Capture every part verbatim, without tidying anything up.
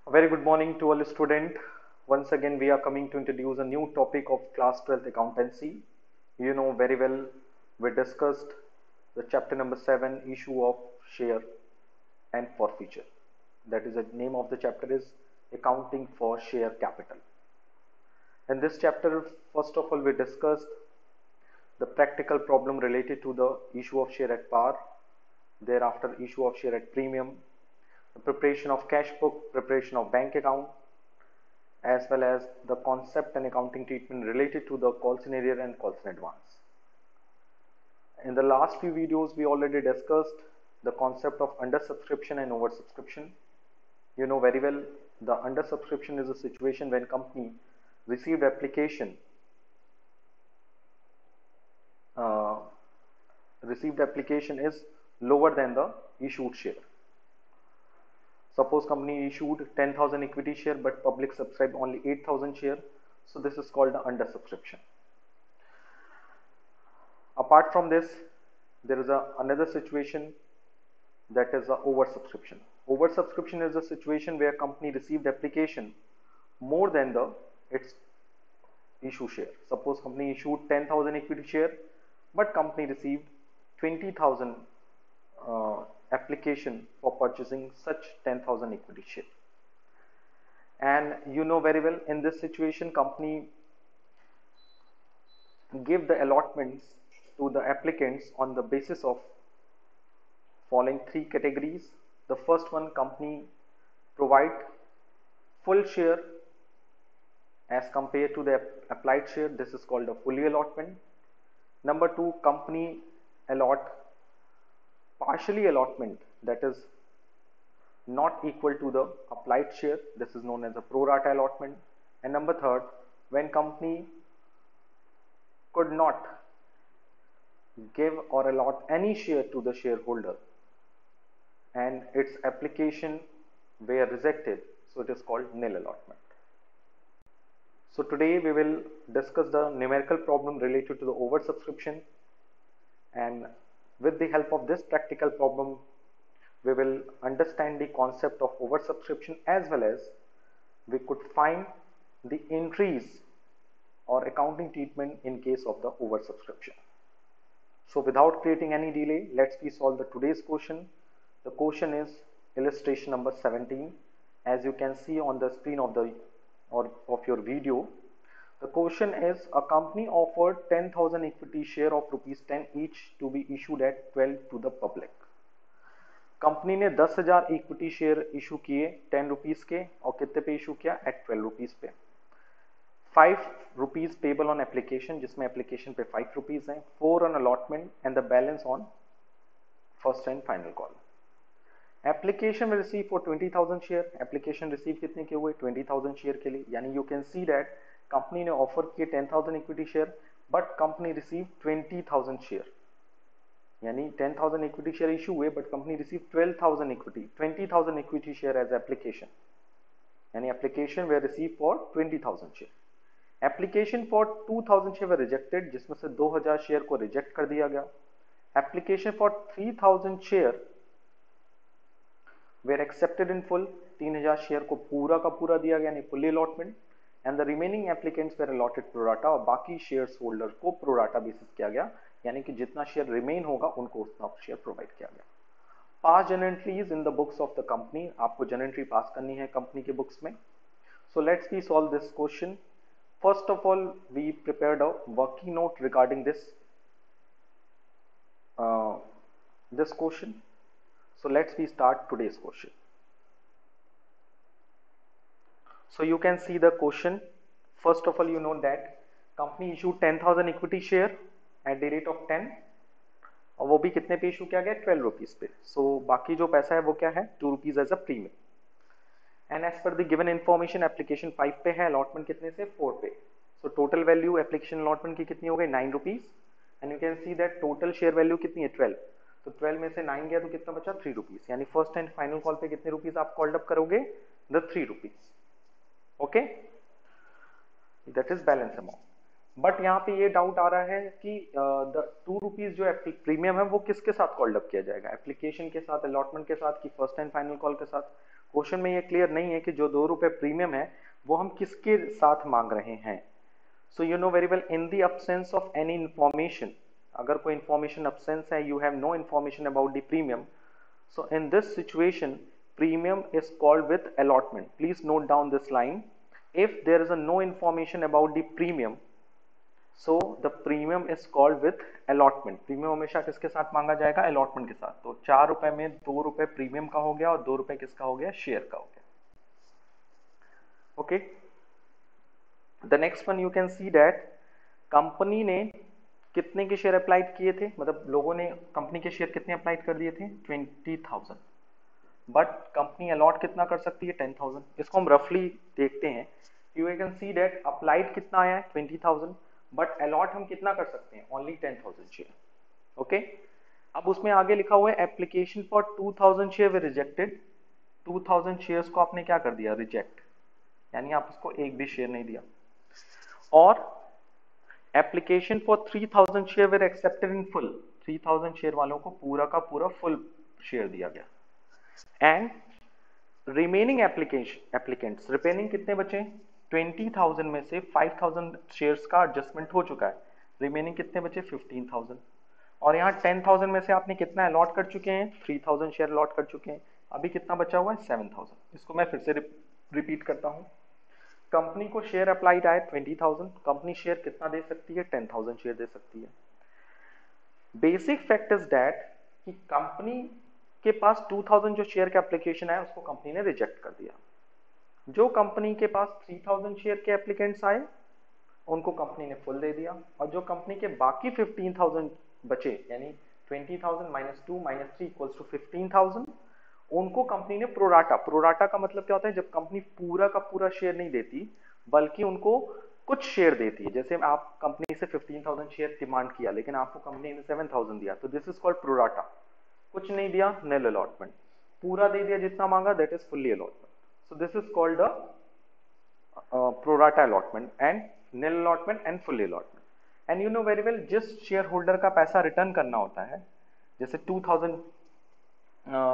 A very good morning to all students. Once again, we are coming to introduce a new topic of class twelfth accountancy. You know very well, we discussed the chapter number seven, issue of share and forfeiture. That is the name of the chapter is accounting for share capital. In this chapter, first of all, we discussed the practical problem related to the issue of share at par, thereafter issue of share at premium, the preparation of cash book, preparation of bank account, as well as the concept and accounting treatment related to the calls in arrear and calls in advance. In the last few videos, we already discussed the concept of undersubscription and oversubscription. You know very well, the undersubscription is a situation when company received application uh, received application is lower than the issued share. Suppose company issued ten thousand equity share but public subscribed only eight thousand share. So this is called the undersubscription. Apart from this, there is a, another situation, that is the oversubscription. Oversubscription is a situation where company received application more than the its issue share. Suppose company issued ten thousand equity share but company received twenty thousand uh, application for purchasing such ten thousand equity share. And you know very well, in this situation company give the allotments to the applicants on the basis of following three categories. The first one, company provide full share as compared to the applied share. This is called a fully allotment. Number two, company allot partially allotment, that is not equal to the applied share. This is known as a pro rata allotment. And number third, when company could not give or allot any share to the shareholder and its application were rejected, so it is called nil allotment. So today we will discuss the numerical problem related to the oversubscription, and with the help of this practical problem we will understand the concept of oversubscription, as well as we could find the entries or accounting treatment in case of the oversubscription. So without creating any delay, let's we solve the today's question. The question is illustration number seventeen. As you can see on the screen of the or of your video, the question is a company offered ten thousand equity share of rupees ten each to be issued at twelve to the public. Company ने दस हजार equity share issue किए ten rupees के, और कितने पे issue किया? Eight twelve rupees पे. Five rupees payable on application, जिसमें एप्लीकेशन पे फाइव रुपीज है, four on allotment and the balance on first and final call. Application receive for twenty thousand share. Application receive कितने के हुए? Twenty thousand share के लिए. यानी you can see that company ने ऑफर किए ten thousand equity share but company receive twenty thousand share. यानी ten thousand equity share issue हुए but company receive twelve thousand equity twenty thousand equity share as application. यानी application were receive for twenty thousand share. Application for two thousand share were rejected, जिसमें से दो हजार share को reject कर दिया गया. Application for three thousand share were accepted in full. तीन हजार शेयर को पूरा का पूरा दिया गया, यानी fully allotment. And the remaining applicants were allotted pro rata, और बाकी शेयर्स होल्डर को प्रोराटा बेसिस किया गया, यानी कि जितना शेयर रिमेन होगा उनको उतना शेयर प्रोवाइड किया गया. Pass journal entries in the books of the company. आपको जर्नल एंट्री पास करनी है कंपनी के बुक्स में. So let's we solve this question. First of all we prepared a working note regarding this this question. So let's we start today's question. So you can see the question. First of all, you know that company issued ten thousand equity share at the rate of ten, और वो भी कितने पे issue किया गया? Twelve rupees पे. सो so, बाकी जो पैसा है वो क्या है? Two rupees as a premium. And as per the given information application five पे है, अलॉटमेंट कितने से? फोर पे. So total value application allotment की कितनी हो गई? Nine rupees. And you can see that total share value कितनी है? ट्वेल्व. तो ट्वेल्व में से नाइन गया तो कितना बचा? Three rupees. यानी फर्स्ट एंड फाइनल कॉल पे कितने रुपीज आप कॉल्ड अप करोगे? The three rupees. Okay, that is balance amount. But यहाँ पे ये डाउट आ रहा है कि द टू रुपीज जो प्रीमियम है वो किसके साथ कॉल्ड अप किया जाएगा? एप्लीकेशन के साथ, अलॉटमेंट के साथ, कि फर्स्ट एंड फाइनल कॉल के साथ? क्वेश्चन में ये क्लियर नहीं है कि जो दो रुपए प्रीमियम है वो हम किसके साथ मांग रहे हैं। So you know very well, in the absence of any information, अगर कोई इंफॉर्मेशन absence है, you have no information about the premium, so in this situation premium is called with allotment. Please note down this line. If there is a no information about the premium, so the premium is called with allotment. Premium हमेशा किसके साथ मांगा जाएगा? allotment के साथ। तो चार रुपए में दो रुपए प्रीमियम का हो गया और दो रुपए किसका हो गया? शेयर का हो गया। Okay, the next one you can see that company ने कितने के शेयर अप्लाइड किए थे, मतलब लोगों ने कंपनी के शेयर कितने अप्लाइड कर दिए थे? Twenty thousand, but company allot कितना कर सकती है? Ten thousand. इसको हम रफली देखते हैं। You can see that applied कितना आया है? ट्वेंटी थाउजेंड, बट अलॉट हम कितना कर सकते हैं? Only ten thousand share. Okay, अब उसमें आगे लिखा हुआ है application for two thousand share were rejected. Two thousand shares को आपने क्या कर दिया? रिजेक्ट, यानी आप उसको एक भी शेयर नहीं दिया। और application for three thousand share were accepted in full. Three thousand share वालों को पूरा का पूरा फुल शेयर दिया गया। And remaining application applicants, remaining कितने बचे? ट्वेंटी थाउजेंड में से फाइव थाउजेंड शेयर्स का एडजस्टमेंट हो चुका है, रिमेनिंग कितने बचे? Fifteen thousand. और यहाँ टेन थाउजेंड में से आपने कितना अलॉट कर चुके हैं? थ्री थाउजेंड शेयर अलॉट कर चुके हैं, अभी कितना बचा हुआ है? Seven thousand. इसको मैं फिर से रिपीट करता हूँ। कंपनी को शेयर अप्लाइड आए ट्वेंटी थाउजेंड, कंपनी शेयर कितना दे सकती है? टेन थाउजेंड शेयर दे सकती है। बेसिक फैक्ट इज दैट कि कंपनी के पास टू थाउजेंड जो शेयर का एप्लीकेशन है उसको कंपनी ने रिजेक्ट कर दिया। जो कंपनी के पास थ्री थाउजेंड शेयर के एप्लीकेंट्स आए उनको कंपनी ने फुल दे दिया, और जो कंपनी के बाकी फिफ्टीन थाउजेंड बचे, यानी twenty thousand minus two minus three equals to fifteen thousand, उनको कंपनी ने प्रोराटा, प्रोराटा का मतलब क्या होता है? जब कंपनी पूरा का पूरा शेयर नहीं देती बल्कि उनको कुछ शेयर देती है। जैसे आप कंपनी से फिफ्टीन थाउजेंड शेयर डिमांड किया लेकिन आपको कंपनी ने सेवन थाउजेंड दिया, तो दिस इज कॉल्ड प्रोराटा। कुछ नहीं दिया, nil allotment। पूरा दे दिया जितना मांगा, that is fully allotment. So this is called a uh, pro rata allotment and nil allotment and fully allotment. And you know very well, जिस शेयर होल्डर का पैसा रिटर्न करना होता है, जैसे टू थाउजेंड uh,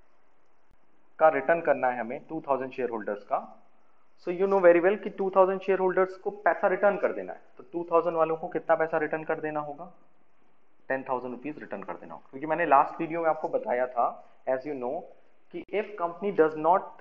का रिटर्न करना है हमें, टू थाउजेंड शेयर होल्डर्स का, so you know very well कि टू थाउजेंड शेयर होल्डर्स को पैसा रिटर्न कर देना है, तो टू थाउजेंड वालों को कितना पैसा रिटर्न कर देना होगा? टेन थाउजेंड रुपीज रिटर्न कर देना होगा। क्योंकि मैंने लास्ट वीडियो में आपको बताया था, एज यू नो, कि if company does not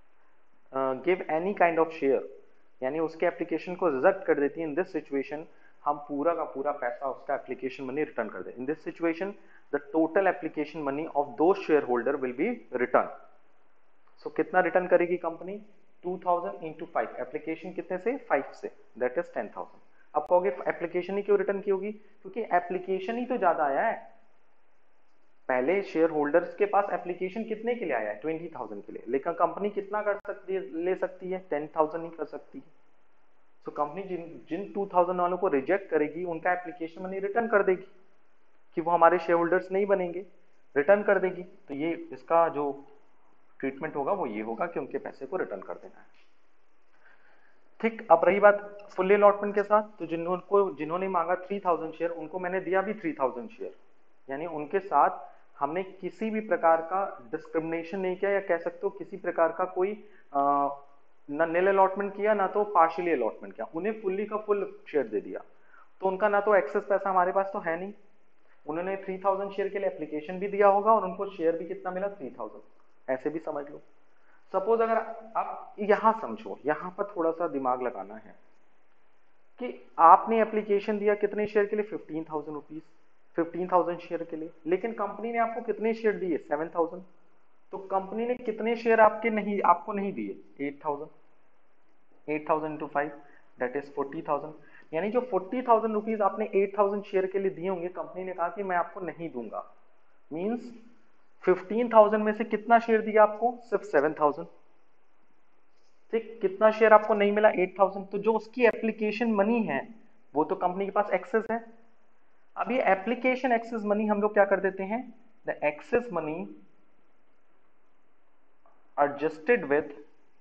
give any kind of share, यानी उसके एप्लीकेशन को रिजेक्ट कर देती है, इन दिस सिचुएशन हम पूरा का पूरा पैसा उसका एप्लीकेशन मनी रिटर्न कर दें। In this situation the total application money of दो share holder will be return. So कितना रिटर्न करेगी company? Two thousand into five, application कितने से? फाइव से, दैट इज टेन थाउजेंड। अब कहोगे एप्लीकेशन ही क्यों रिटर्न की होगी? क्योंकि एप्लीकेशन ही तो ज्यादा आया है। पहले शेयर होल्डर्स के पास एप्लीकेशन कितने के लिए आया है? ट्वेंटी थाउजेंड के लिए, लेकिन कंपनी कितना कर सकती है, ले सकती है? टेन थाउजेंड ही कर सकती है। सो कंपनी जिन जिन टू थाउजेंड वालों को रिजेक्ट करेगी उनका एप्लीकेशन मनी रिटर्न कर देगी, कि वो हमारे शेयर होल्डर्स नहीं बनेंगे, रिटर्न कर देगी। तो ये इसका जो ट्रीटमेंट होगा वो ये होगा कि उनके पैसे को रिटर्न कर देना है। ठीक, अब रही बात फुल अलॉटमेंट के साथ, तो जिन्होंने जिन्होंने मांगा थ्री थाउजेंड शेयर उनको मैंने दिया भी थ्री थाउजेंड शेयर, यानी उनके साथ हमने किसी भी प्रकार का डिस्क्रिमिनेशन नहीं किया, या कह सकते हो किसी प्रकार का कोई आ, ना निल अलॉटमेंट किया ना तो पार्शियली अलॉटमेंट किया, उन्हें फुल्ली का फुल शेयर दे दिया। तो उनका ना तो एक्सेस पैसा हमारे पास तो है नहीं, उन्होंने थ्री थाउजेंड शेयर के लिए एप्लीकेशन भी दिया होगा और उनको शेयर भी कितना मिला? थ्री थाउजेंड, ऐसे भी समझ लो। सपोज अगर आप यहां समझो, यहां पर थोड़ा सा दिमाग लगाना है कि आपने एप्लीकेशन दिया कितने शेयर के लिए? Fifteen thousand rupees, fifteen thousand share के लिए, लेकिन कंपनी ने आपको कितने शेयर दिए? Seven thousand. तो कंपनी ने कितने शेयर आपके नहीं आपको नहीं दिए? Eight thousand. Eight thousand two five, that is forty thousand. यानी जो फोर्टी थाउजेंड रुपीज आपने एट थाउजेंड शेयर के लिए दिए होंगे, कंपनी ने कहा कि मैं आपको नहीं दूंगा। मींस फिफ्टीन थाउजेंड में से कितना शेयर दिया आपको? सिर्फ सेवन थाउजेंड। ठीक, कितना शेयर आपको नहीं मिला? Eight thousand. तो जो उसकी एप्लीकेशन मनी है वो तो कंपनी के पास एक्सेस है। अब ये एप्लीकेशन एक्सेस मनी हम लोग क्या कर देते हैं? The excess money adjusted with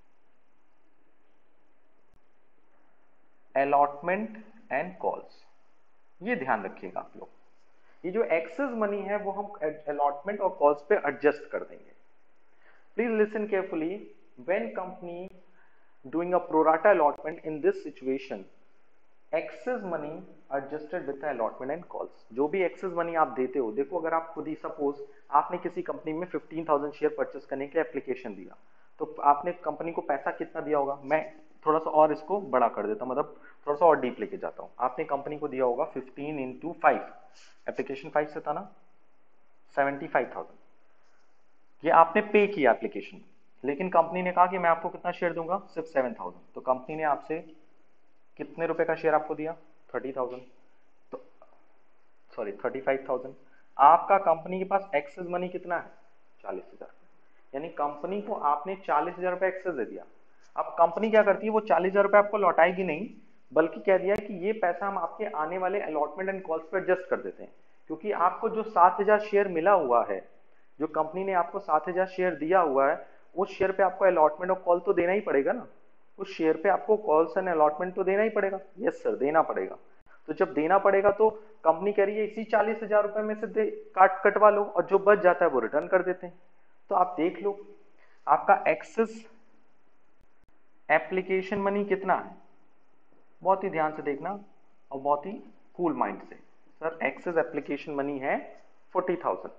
allotment and calls. ये ध्यान रखिएगा आप लोग, ये जो एक्सेस मनी है वो हम अलॉटमेंट और कॉल्स पे एडजस्ट कर देंगे। Please listen carefully. When company doing a pro rata allotment in this situation, excess money adjusted with the allotment and calls. जो भी excess money आप देते हो, देखो अगर आप खुद ही सपोज आपने किसी कंपनी में फिफ्टीन थाउजेंड शेयर परचेस करने के एप्लीकेशन दिया, तो आपने कंपनी को पैसा कितना दिया होगा? मैं थोड़ा सा और इसको बड़ा कर देता हूँ, मतलब थोड़ा सा और डीप लेके जाता हूँ। आपने कंपनी को दिया होगा fifteen into five, application five से था ना, सेवेंटी फाइव थाउजेंड ये आपने पे किया एप्लीकेशन, लेकिन कंपनी ने कहा कि मैं आपको कितना शेयर दूंगा? सिर्फ सेवन थाउजेंड। तो कंपनी ने आपसे कितने रुपए का शेयर आपको दिया? थर्टी थाउजेंड, तो सॉरी थर्टी फाइव थाउजेंड। आपका कंपनी के पास एक्सेस मनी कितना है? चालीस हजार। यानी कंपनी को आपने चालीस हजार रुपए एक्सेस दे दिया। अब कंपनी क्या करती है? वो चालीस हजार रुपए आपको लौटाएगी नहीं, बल्कि कह दिया कि ये पैसा हम आपके आने वाले अलॉटमेंट एंड कॉल्स पर एडजस्ट कर देते हैं, क्योंकि आपको जो सात हजार शेयर मिला हुआ है, जो कंपनी ने आपको सात हजार शेयर दिया हुआ है, उस शेयर पे आपको अलॉटमेंट और कॉल तो देना ही पड़ेगा ना। उस शेयर पे आपको कॉल्स एंड अलॉटमेंट तो देना ही पड़ेगा। यस सर, देना पड़ेगा। तो जब देना पड़ेगा तो कंपनी कह रही है इसी चालीस हजार रुपए में से दे काट कटवा लो, और जो बच जाता है वो रिटर्न कर देते हैं। तो आप देख लो आपका एक्सेस एप्लीकेशन मनी कितना है। बहुत ही ध्यान से देखना और बहुत ही कूल माइंड से। सर एक्सेस एप्लीकेशन मनी है फोर्टी थाउजेंड।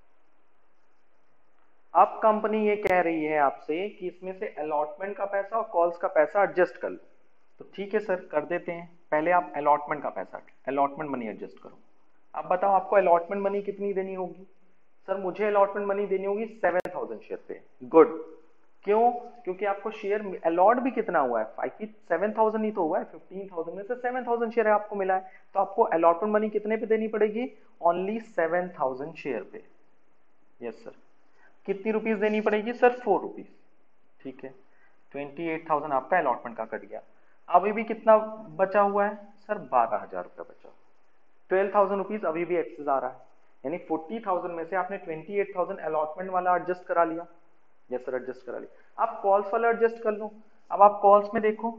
अब कंपनी ये कह रही है आपसे कि इसमें से अलॉटमेंट का पैसा और कॉल्स का पैसा एडजस्ट कर लो। तो ठीक है सर, कर देते हैं। पहले आप अलॉटमेंट का पैसा, अलॉटमेंट मनी एडजस्ट करो। अब बताओ आपको अलॉटमेंट मनी कितनी देनी होगी? सर मुझे अलॉटमेंट मनी देनी होगी सेवन थाउजेंड शेयर पे। गुड। क्यों? क्योंकि आपको शेयर अलॉट भी कितना हुआ है? फाइव सेवन थाउजेंड ही तो हुआ है। फिफ्टीन थाउजेंड में से सेवन थाउजेंड शेयर आपको मिला है, तो आपको अलॉटमेंट मनी कितने पे देनी पड़ेगी? ओनली सेवन थाउजेंड शेयर पे। Yes sir. कितनी रुपीस देनी पड़ेगी? Sir four rupees. ठीक है, ट्वेंटी एट थाउजेंड आपका अलॉटमेंट का कट गया। अभी भी कितना बचा हुआ है? सर बारह हजार रुपया बचा। ट्वेल्व थाउजेंड रुपीज अभी भी एक्सेस आ रहा है, यानी फोर्टी थाउजेंड में से आपने ट्वेंटी एट थाउजेंड अलॉटमेंट वाला एडजस्ट करा लिया। यस सर, एडजस्ट करा लिया। आप कॉल्स वाला एडजस्ट कर लो। अब आप कॉल्स में देखो,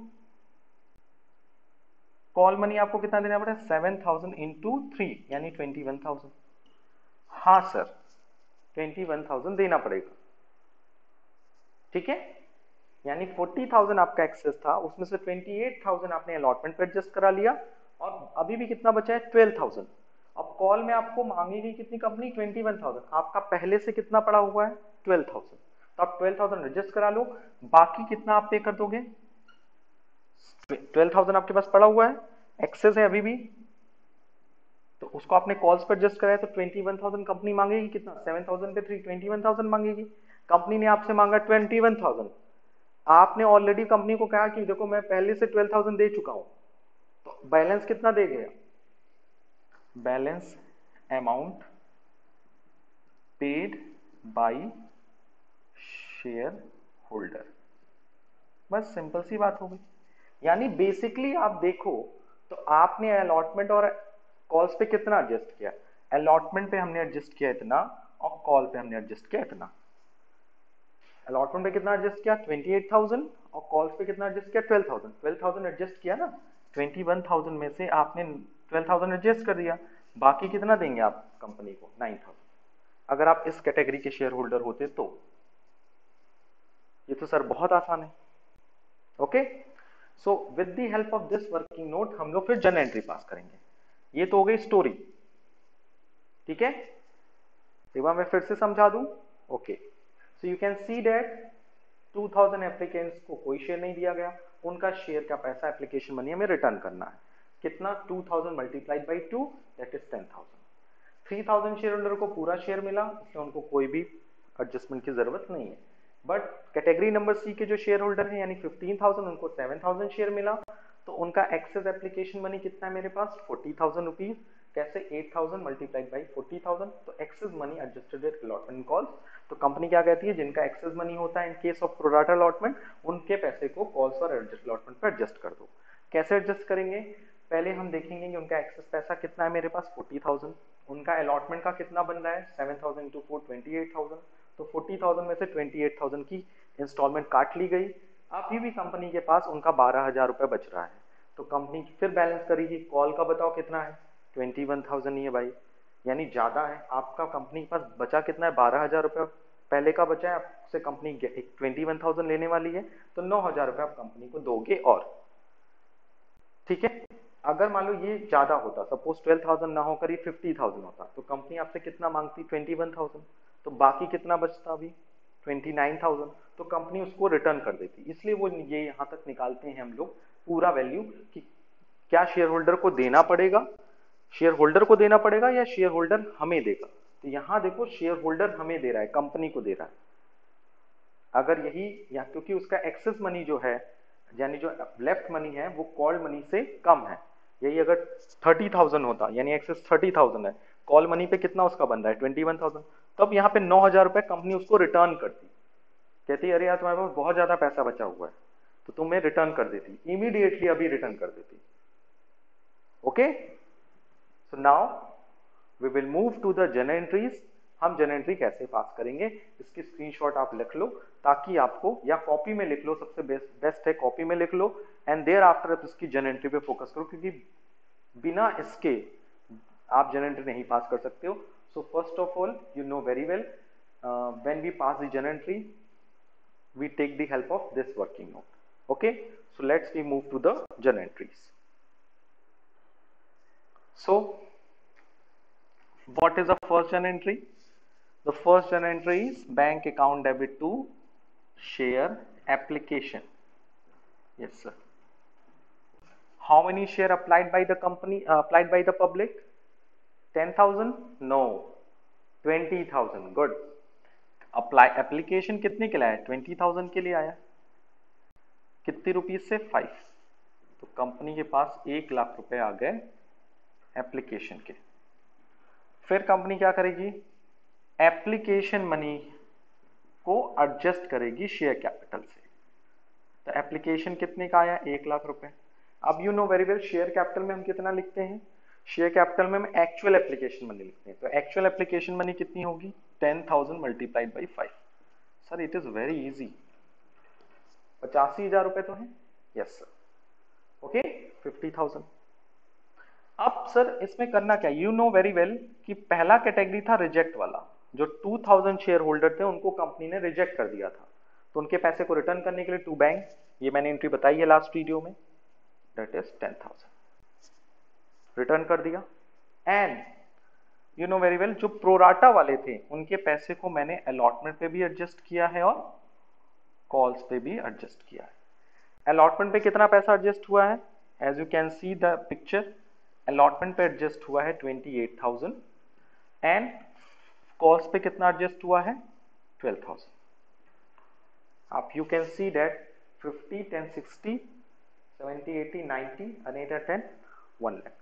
कॉल मनी आपको कितना देना पड़ेगा? सेवन थाउजेंड इंटू थ्री यानी ट्वेंटी वन थाउजेंड। हाँ सर, ट्वेंटी वन थाउजेंड देना पड़ेगा। ठीक है, यानी फोर्टी थाउजेंड आपका एक्सेस था, उसमें से ट्वेंटी एट थाउजेंड आपने अलॉटमेंट पे एडजस्ट करा लिया, और अभी भी कितना बचा है? Twelve thousand. अब कॉल में आपको मांगेगी कितनी कंपनी? Twenty one thousand. आपका पहले से कितना पड़ा हुआ है? Twelve thousand. तो आप ट्वेल्व थाउजेंड एडजस्ट करा लो। बाकी कितना आप पे कर दोगे? ट्वेल्व थाउजेंड आपके पास पड़ा हुआ है, एक्सेस है अभी भी, तो उसको आपने कॉल्स पर एडजस्ट कराया, तो ट्वेंटी वन थाउजेंड कंपनी मांगेगी कितना? सेवन थाउजेंड पे थ्री, ट्वेंटी वन थाउजेंड मांगेगी। कंपनी ने आपसे मांगा ट्वेंटी वन थाउजेंड। आपने ऑलरेडी कंपनी को कहा कि देखो मैं पहले से ट्वेल्व थाउजेंड दे चुका हूं, तो बैलेंस कितना दे गया? Balance amount paid by share holder. बस सिंपल सी बात हो गई। यानी बेसिकली आप देखो तो आपने अलॉटमेंट और कॉल्स पे कितना एडजस्ट किया? अलॉटमेंट पे हमने एडजस्ट किया इतना, और कॉल पे हमने एडजस्ट किया इतना। अलॉटमेंट पे कितना एडजस्ट किया? ट्वेंटी एट थाउजेंड, और कॉल्स पे कितना एडजस्ट किया? Twelve thousand. Twelve thousand adjust किया ना, ट्वेंटी वन थाउजेंड में से आपने ट्वेल्व थाउजेंड एडजस्ट कर दिया, बाकी कितना देंगे आप कंपनी को? Nine thousand. अगर आप इस कैटेगरी के शेयर होल्डर होते तो। ये तो सर बहुत आसान है। Okay, so with the help of this working note हम लोग फिर जर्नल एंट्री पास करेंगे। ये तो हो गई स्टोरी। ठीक है, एक बार मैं फिर से समझा दूं। Okay, so you can see that two thousand applicants को कोई शेयर नहीं दिया गया, उनका शेयर का पैसा एप्लीकेशन मनी हमें रिटर्न करना है। कितना? Two thousand multiplied by two, that is ten thousand. Three thousand share holder को पूरा शेयर मिला, इसलिए उनको कोई भी एडजस्टमेंट की जरूरत नहीं है। बट कैटेगरी नंबर सी के जो शेयर होल्डर है यानी फिफ्टीन थाउजेंड, उनको सेवन थाउजेंड शेयर मिला, तो उनका एक्सेस एप्लीकेशन मनी कितना है मेरे पास? Forty thousand rupees. कैसे? Eight thousand multiplied by forty thousand, तो excess money adjusted with allotment calls. तो कंपनी क्या कहती है? जिनका एक्सेस मनी होता है in case of pro rata allotment, उनके पैसे को कॉल्स और अलॉटमेंट पर एडजस्ट कर दो। कैसे एडजस्ट करेंगे? पहले हम देखेंगे कि उनका एक्सेस पैसा कितना है मेरे पास? Forty thousand. उनका अलॉटमेंट का कितना बन रहा है? Seven thousand into four, twenty eight thousand. तो फोर्टी थाउजेंड में से ट्वेंटी एट थाउजेंड की इंस्टॉलमेंट काट ली गई। अभी भी कंपनी के पास उनका बारह हजार रुपए बच रहा है, तो कंपनी फिर बैलेंस करेगी। कॉल का बताओ कितना है? ट्वेंटी वन थाउजेंड ही है भाई, यानी ज्यादा है। आपका कंपनी के पास बचा कितना है? बारह हजार रुपये। पहले का बचा है, आपसे कंपनी ट्वेंटी वन थाउजेंड लेने वाली है, तो नौ हजार रुपये आप कंपनी को दोगे। और ठीक है, अगर मान लो ये ज्यादा होता, सपोज ट्वेल्व थाउजेंड ना होकर ये फिफ्टी थाउजेंड होता, तो कंपनी आपसे कितना मांगती, ट्वेंटी वन थाउजेंड, तो बाकी कितना बचता अभी, ट्वेंटी नाइन थाउजेंड, तो कंपनी उसको रिटर्न कर देती। इसलिए वो ये यहाँ तक निकालते हैं हम लोग पूरा वैल्यू कि क्या शेयर होल्डर को देना पड़ेगा, शेयर होल्डर को देना पड़ेगा या शेयर होल्डर हमें देगा। तो यहां देखो शेयर होल्डर हमें दे रहा है, कंपनी को दे रहा है। अगर यही या क्योंकि उसका एक्सेस मनी जो है, यानी जो लेफ्ट मनी है वो कॉल मनी से कम है। यही अगर थर्टी थाउजेंड होता, यानी एक्सेस थर्टी थाउजेंड है, कॉल मनी पे कितना उसका बन रहा है, ट्वेंटी वन थाउजेंड, तब यहाँ पे नौ हजार रुपए कंपनी उसको रिटर्न करती, कहती अरे यार तुम्हारे पास बहुत ज्यादा पैसा बचा हुआ है, तो तुम्हें रिटर्न कर देती, इमीडिएटली अभी रिटर्न कर देती। Okay, so now we will move to the journal entries. हम जर्नल एंट्री कैसे पास करेंगे, इसकी स्क्रीनशॉट आप लिख लो, ताकि आपको, या कॉपी में लिख लो, सबसे बेस्ट बेस्ट है कॉपी में लिख लो, एंड देयर आफ्टर आप इसकी जर्नल एंट्री पे फोकस करो, क्योंकि बिना इसके आप जर्नल एंट्री नहीं पास कर सकते हो। So first of all you know very well, when we pass the journal entry we take the help of this working note. Okay, so let's we move to the journal entries. So what is the first journal entry? The first journal entry is bank account debit to share application. Yes sir. How many share applied by the company, uh, applied by the public? ten thousand? No, twenty thousand. Good. Apply application कितने के लिए आया, twenty thousand के लिए आया, कितनी rupees से, five, तो कंपनी के पास एक लाख रुपए आ गए एप्लीकेशन के। फिर कंपनी क्या करेगी, एप्लीकेशन मनी को एडजस्ट करेगी शेयर कैपिटल से। तो एप्लीकेशन कितने का आया, एक लाख रुपए। अब you know very well share capital में हम कितना लिखते हैं, शेयर कैपिटल में हम एक्चुअल एप्लीकेशन मनी लिखते हैं। तो एक्चुअल एप्लीकेशन मनी कितनी होगी, ten thousand multiplied by five. Sir it is very easy, पचासी हजार रुपए तो है, yes sir. Okay, fifty thousand. अब सर इसमें करना क्या, यू नो वेरी वेल कि पहला कैटेगरी था रिजेक्ट वाला, जो टू थाउजेंड शेयर होल्डर थे उनको कंपनी ने रिजेक्ट कर दिया था, तो उनके पैसे को रिटर्न करने के लिए टू बैंक, ये मैंने एंट्री बताई है लास्ट वीडियो में, that is ten thousand return कर दिया। And you know very well जो प्रोराटा वाले थे उनके पैसे को मैंने अलॉटमेंट पे भी एडजस्ट किया है और कॉल्स पे भी एडजस्ट किया है। अलॉटमेंट पे कितना पैसा एडजस्ट हुआ है, as you can see the picture, allotment पे एडजस्ट हुआ है twenty eight thousand and calls पे कितना एडजस्ट हुआ है, ट्वेल्व थाउजेंड। आप you can see that fifty, ten, sixty, seventy, eighty, ninety, another ten, one lakh.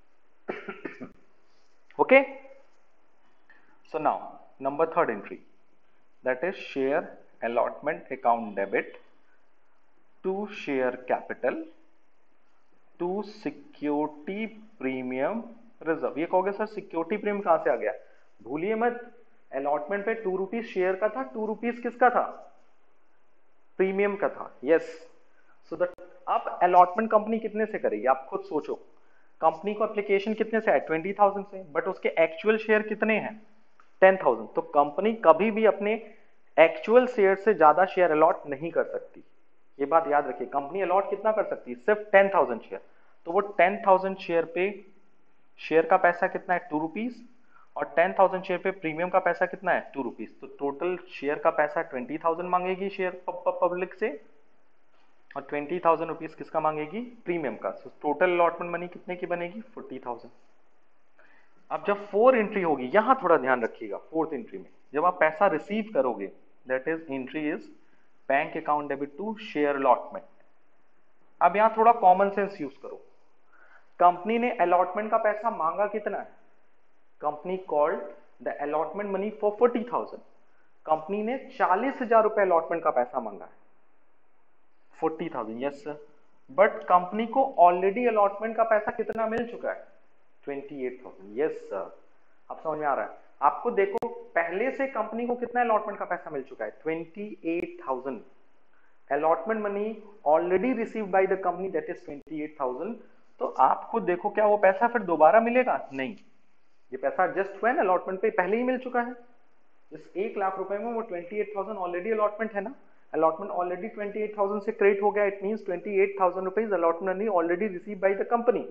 Okay, so now number third entry, that is share allotment account debit to share capital to security premium reserve। ये कहोगे sir security premium कहां से आ गया, भूलिए मत, allotment पे to rupees share का था, टू रुपीज किसका था, प्रीमियम का था। यस, सो दैट अब अलॉटमेंट कंपनी कितने से करेगी, आप खुद सोचो, कंपनी को एप्लीकेशन कितने से आए, ट्वेंटी थाउजेंड से, बट उसके एक्चुअल शेयर कितने हैं, टेन थाउजेंड। तो कंपनी कभी भी अपने एक्चुअल शेयर से ज्यादा शेयर अलॉट नहीं कर सकती, ये बात याद रखिए। कंपनी अलॉट कितना कर सकती है, सिर्फ टेन थाउजेंड शेयर, तो वो टेन थाउजेंड शेयर पे शेयर का पैसा कितना है, टू रुपीज, और टेन थाउजेंड शेयर पे प्रीमियम का पैसा कितना है, टू रुपीज, तो टोटल शेयर का पैसा ट्वेंटी थाउजेंड मांगेगी शेयर पब्लिक से, और ट्वेंटी थाउजेंड रुपीज किसका मांगेगी, प्रीमियम का। सो टोटल अलॉटमेंट मनी कितने की बनेगी, फोर्टी थाउजेंड। अब जब फोर एंट्री होगी, यहां थोड़ा ध्यान रखिएगा, फोर्थ एंट्री में जब आप पैसा रिसीव करोगे, that is entry is bank account debit to share allotment. अब यहां थोड़ा कॉमन सेंस यूज करो, कंपनी ने अलॉटमेंट का पैसा मांगा कितना है, company called the allotment money for forty thousand, company ने चालीस हजार रुपए अलॉटमेंट का पैसा मांगा है, forty thousand, yes sir, but company को ऑलरेडी अलॉटमेंट का पैसा कितना मिल चुका है, twenty eight thousand, yes sir. अब समझ में आ रहा है आपको, देखो पहले से कंपनी को कितना अलॉटमेंट का पैसा मिल चुका है, twenty eight thousand, allotment money already received by the company, that is twenty eight thousand. तो आप खुद देखो क्या वो पैसा फिर दोबारा मिलेगा, नहीं, ये पैसा एडजस्ट हुआ है ना, अलॉटमेंट पे पहले ही मिल चुका है, इस एक लाख रुपए में वो twenty eight thousand already allotment है ना, allotment already twenty eight thousand से क्रेडिट हो गया, it means twenty eight thousand rupees allotment money already receive by the company.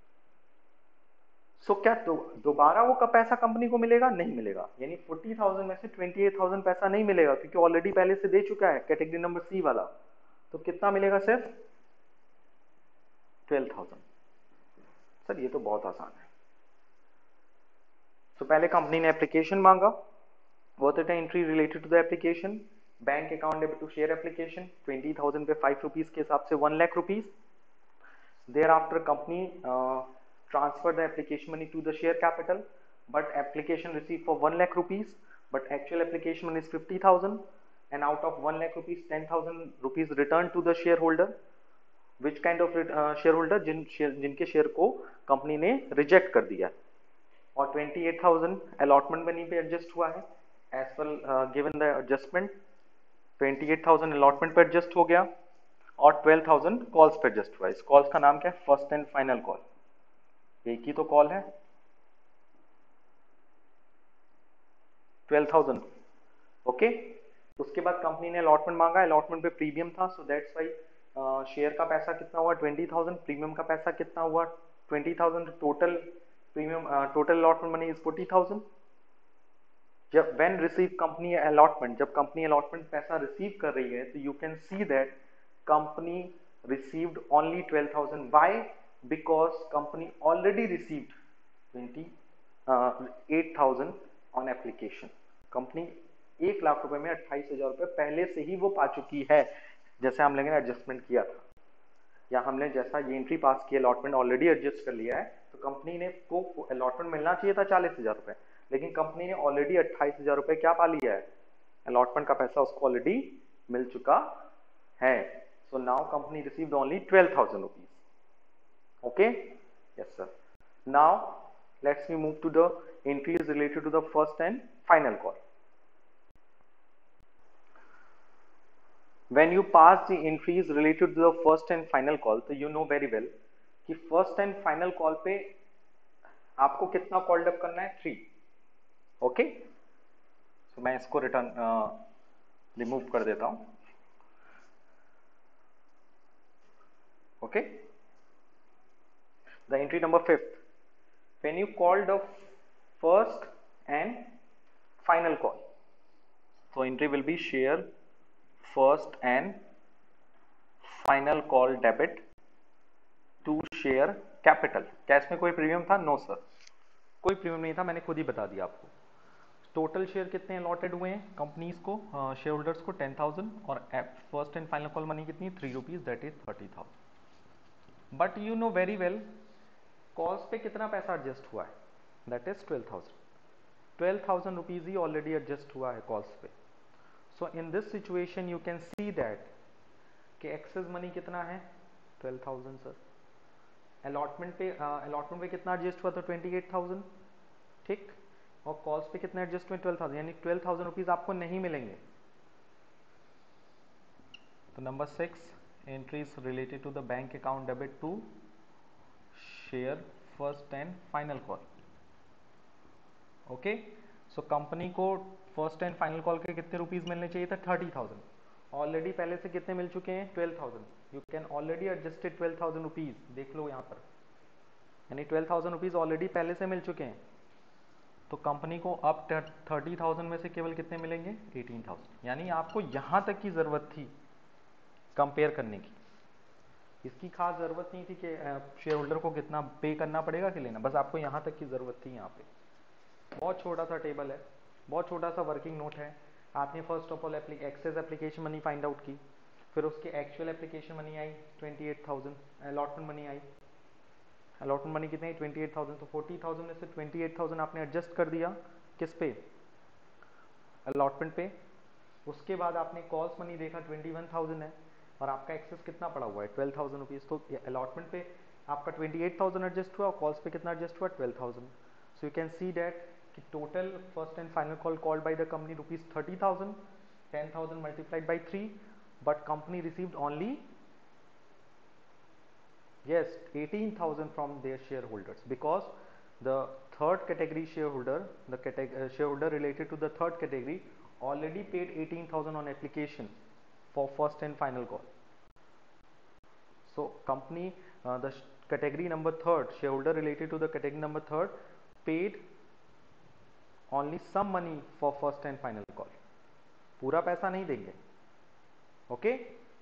So क्या तो दोबारा वो का पैसा कंपनी को मिलेगा? नहीं मिलेगा, यानी फोर्टी थाउजेंड में से ट्वेंटी एट थाउजेंड पैसा नहीं मिलेगा क्योंकि ऑलरेडी पहले से दे चुका है कैटेगरी नंबर सी वाला। तो कितना मिलेगा? सिर्फ ट्वेल्व थाउजेंड। सर ये तो बहुत आसान है। तो पहले कंपनी ने एप्लीकेशन मांगा, what is the entry related to the application? Bank account debit to share application, twenty thousand पे फाइव रुपीज के हिसाब से one lakh rupees. Thereafter company transfer the application money to the share capital, but application received for one lakh rupees, but actual application money is fifty thousand, and out of one lakh rupees ten thousand rupees returned to the shareholder. Which kind of uh, shareholder? जिन जिनके share को company ने reject कर दिया, और twenty eight thousand allotment money पे adjust हुआ है as well given the adjustment. Twenty eight thousand allotment पे एडजस्ट हो गया और ट्वेल्व थाउजेंड कॉल्स पे एडजस्ट हुआ। इस कॉल्स का नाम क्या है? First and final call. एक ही तो कॉल है, ट्वेल्व थाउजेंड। ओके, उसके बाद कंपनी ने अलॉटमेंट मांगा, अलॉटमेंट पे प्रीमियम था, सो दैट्स वाई शेयर का पैसा कितना हुआ? Twenty thousand. प्रीमियम का पैसा कितना हुआ? Twenty thousand. Total premium total allotment money is forty thousand. जब व्हेन रिसीव कंपनी अलॉटमेंट, जब कंपनी अलॉटमेंट पैसा रिसीव कर रही है, तो you can see that company received only twelve thousand. Why? because company already received twenty-eight thousand on application। Company एक लाख रुपए में अट्ठाईस हजार रुपए पहले से ही वो पा चुकी है, जैसे हम लोगों ने एडजस्टमेंट किया था, या हमने जैसा ये एंट्री पास किया अलॉटमेंट ऑलरेडी एडजस्ट कर लिया है, तो कंपनी ने को अलॉटमेंट मिलना चाहिए था चालीस हजार रुपए, लेकिन कंपनी ने ऑलरेडी अट्ठाईस हजार रुपए क्या पा लिया है? अलॉटमेंट का पैसा उसको ऑलरेडी मिल चुका है। So now company received only twelve thousand rupees. Okay, yes sir. Now let's we move to the entries related to the first and final call. When you pass the entries related to the first and final call, तो you know very well कि first and final call पे आपको कितना called up करना है? Three. Okay, तो मैं इसको रिटर्न रिमूव कर देता हूं। Okay okay? The entry number fifth, when you call the first and final call, so entry will be share first and final call debit to share capital। क्या इसमें कोई premium था? नो सर, कोई premium नहीं था, मैंने खुद ही बता दिया आपको। टोटल शेयर कितने अलॉटेड हुए हैं कंपनीज को, शेयर होल्डर्स को? टेन थाउजेंड, और first and final call money कितनी? Three rupees, that is thirty thousand. But you know very well calls पे कितना पैसा एडजस्ट हुआ है? That is twelve thousand. Twelve thousand rupees ही ऑलरेडी एडजस्ट हुआ है कॉल्स पे। So in this situation you can see that कि एक्सेस मनी कितना है? Twelve thousand sir. अलॉटमेंट पे अलॉटमेंट uh, पे कितना एडजस्ट हुआ था? ट्वेंटी एट थाउजेंड, ठीक, और कॉल्स पे कितना एडजस्ट हुआ? ट्वेल्व थाउजेंड, यानी ट्वेल्व थाउजेंड रुपीज आपको नहीं मिलेंगे। तो number six, entries related to the bank account debit to share first and final call. Okay, so company को फर्स्ट एंड फाइनल कॉल के कितने रुपीस मिलने चाहिए था? Thirty thousand. ऑलरेडी पहले से कितने मिल चुके हैं? Twelve thousand. You can already adjusted twelve thousand rupees, देख लो यहाँ पर, यानी ट्वेल्व थाउजेंड रुपीज ऑलरेडी पहले से मिल चुके हैं। तो कंपनी को अब थर्टी थाउजेंड में से केवल कितने मिलेंगे? Eighteen thousand. यानी आपको यहाँ तक की जरूरत थी कंपेयर करने की, इसकी खास जरूरत नहीं थी कि शेयर होल्डर को कितना पे करना पड़ेगा कि लेना, बस आपको यहाँ तक की जरूरत थी। यहाँ पे बहुत छोटा सा टेबल है, बहुत छोटा सा वर्किंग नोट है। आपने first of all excess application money find out की, फिर उसकी एक्चुअल एप्लीकेशन मनी आई twenty eight thousand, allotment money आई, अलॉटमेंट मनी कितनी? Twenty eight thousand. तो फोर्टी थाउजेंड में से ट्वेंटी एट थाउजेंड आपने एडजस्ट कर दिया किस पे? अलॉटमेंट पे। उसके बाद आपने कॉल्स मनी देखा ट्वेंटी वन थाउजेंड है, और आपका एक्सेस कितना पड़ा हुआ है? Twelve thousand rupees. तो अलॉटमेंट पे आपका ट्वेंटी एट थाउजेंड एडजस्ट हुआ, और कॉल्स पे कितना एडजस्ट हुआ? Twelve thousand. So you can see that कि total first and final call called by the company rupees thirty thousand, ten thousand multiplied by three, but company received only yes eighteen thousand from their shareholders, because the third category shareholder, the uh, shareholder related to the third category already paid eighteen thousand on application for first and final call. So company, uh, the category number third, shareholder related to the category number third paid only some money for first and final call. पूरा पैसा नहीं देंगे. Okay,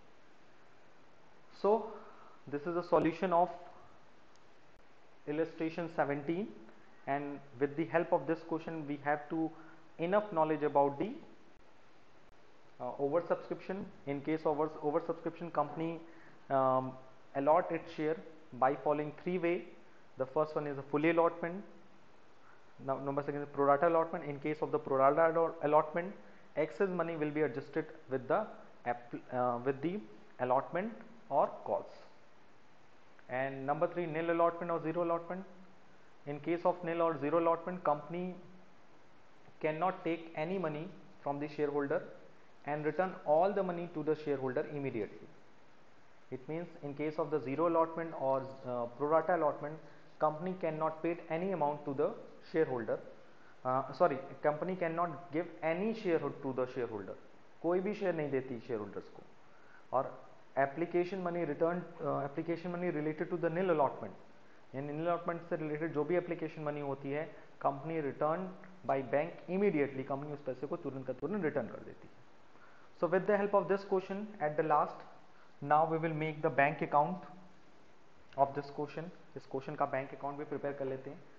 so this is a solution of illustration seventeen, and with the help of this question we have to enough knowledge about the uh, oversubscription. In case of oversubscription, company um, allot its share by following three way. The first one is a fully allotment. Now number second is pro rata allotment. In case of the pro rata allotment, excess money will be adjusted with the uh, with the allotment or calls. And number three, nil allotment or zero allotment. In case of nil or zero allotment, company cannot take any money from the shareholder and return all the money to the shareholder immediately. It means in case of the zero allotment or uh, pro rata allotment, company cannot pay any amount to the shareholder. Uh, sorry, company cannot give any share to the shareholder. कोई भी share नहीं देती shareholders को. और application money returned, uh, application money related to the nil allotment. In nil allotment से related जो भी application money होती है, company return by bank immediately. company उस पैसे को तुरंत का तुरंत return कर देती है. So with the help of this question at the last, now we will make the bank account of this question. इस question का bank account भी prepare कर लेते हैं.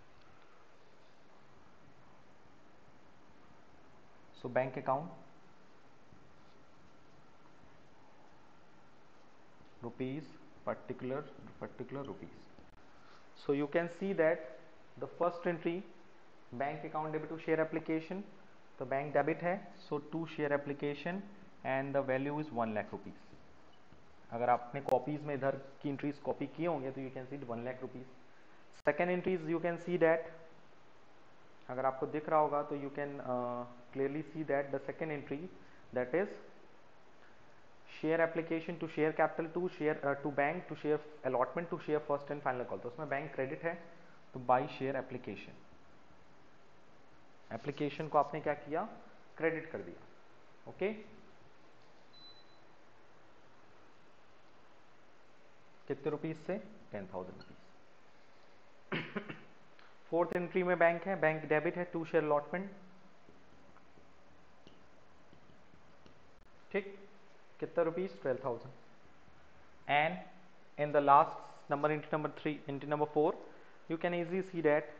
So bank account, rupees, particular particular rupees. So you can see that the first entry, bank account debit to share application, the bank debit है, so to share application and the value is one lakh rupees. अगर आपने copies में इधर की entries copy किए होंगे तो you can see one lakh rupees. Second entries you can see that, अगर आपको दिख रहा होगा तो you can uh, clearly see that the second entry, that is share application to share capital to share uh, to bank to share allotment to share first and final call. तो उसमें bank credit है, तो by share application, application को आपने क्या किया, credit कर दिया. ओके, कितने रुपीस से, ten thousand rupees. Fourth entry में बैंक है, बैंक डेबिट है टू शेयर अलॉटमेंट. ठीक, कितना rupees, twelve thousand. And in the last number, entry number three, entry number four, you can easily see that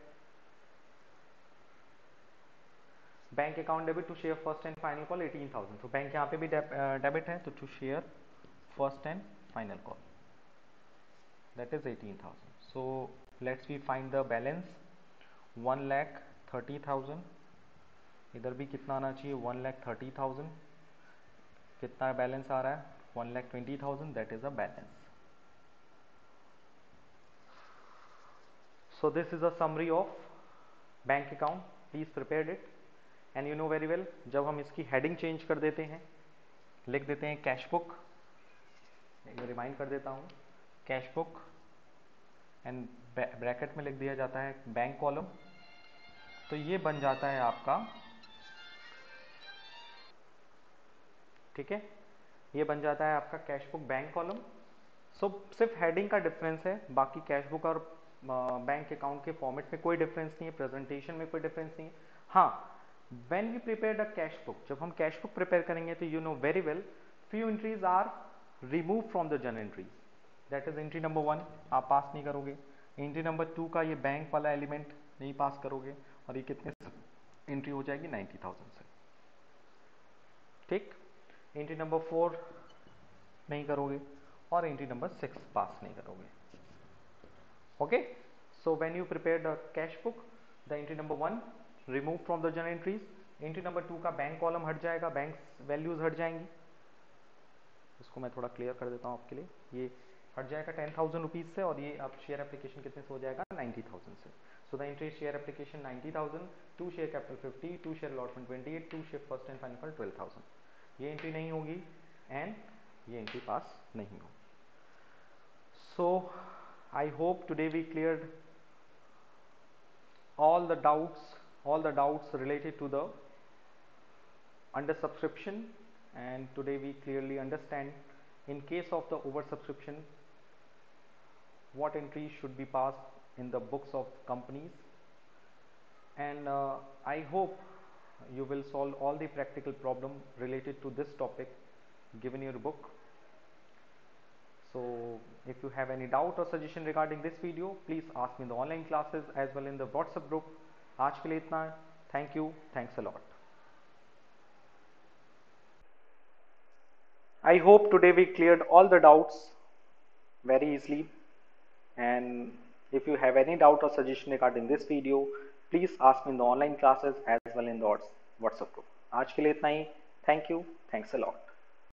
bank account debit to share first and final call eighteen thousand. तो bank यहाँ पे भी debit है, तो to share first and final call, that is eighteen thousand. So let's we find the balance. one lakh thirty thousand. इधर भी कितना आना चाहिए, one lakh thirty thousand. कितना बैलेंस आ रहा है, one lakh twenty thousand. that is a balance. So this is a summary of bank account. Please prepare it and you know very well, जब हम इसकी heading change कर देते हैं, लिख देते हैं कैश बुक, रिमाइंड कर देता हूँ, कैश बुक एंड ब्रैकेट में लिख दिया जाता है बैंक कॉलम. तो ये बन जाता है आपका, ठीक है, ये बन जाता है आपका cash book bank column. So सिर्फ हेडिंग का डिफरेंस है, बाकी कैश बुक और बैंक अकाउंट के फॉर्मेट में कोई डिफरेंस नहीं है, प्रेजेंटेशन में कोई डिफरेंस नहीं है. हाँ, when we prepare the cash book, जब हम कैश बुक प्रिपेयर करेंगे तो you know very well, few entries are remove from the journal entries. That is entry number one, आप पास नहीं करोगे. एंट्री नंबर टू का ये बैंक वाला एलिमेंट नहीं पास करोगे, और ये कितने एंट्री हो जाएगी, नाइन्टी थाउजेंड से. ठीक, एंट्री नंबर फोर नहीं करोगे, और एंट्री नंबर सिक्स पास नहीं करोगे. Okay, so when you prepare the cash book, the entry number one remove from the journal entries. Entry number two का बैंक कॉलम हट जाएगा, बैंक वैल्यूज हट जाएंगी. इसको मैं थोड़ा क्लियर कर देता हूँ आपके लिए. ये हट जाएगा टेन थाउजेंड रुपीज से, और ये आप शेयर एप्लीकेशन कितने से हो जाएगा, नाइन्टी थाउजेंड से. So the entry share application ninety thousand, to share capital fifty, to share allotment twenty eight, to share first and final twelve thousand. ये एंट्री नहीं होगी एंड ये एंट्री पास नहीं होगी. So I hope today we cleared all the doubts all the doubts related to the under subscription, and today we clearly understand in case of the oversubscription what entries should be passed in the books of companies. And uh, I hope you will solve all the practical problem related to this topic given your book. So if you have any doubt or suggestion regarding this video, please ask me in the online classes as well in the WhatsApp group. आज के लिए इतना है. Thank you. Thanks a lot. I hope today we cleared all the doubts very easily, and if you have any doubt or suggestion regarding this video, please ask me in the online classes as well in the WhatsApp group. आज के लिए इतना ही. Thank you. Thanks a lot.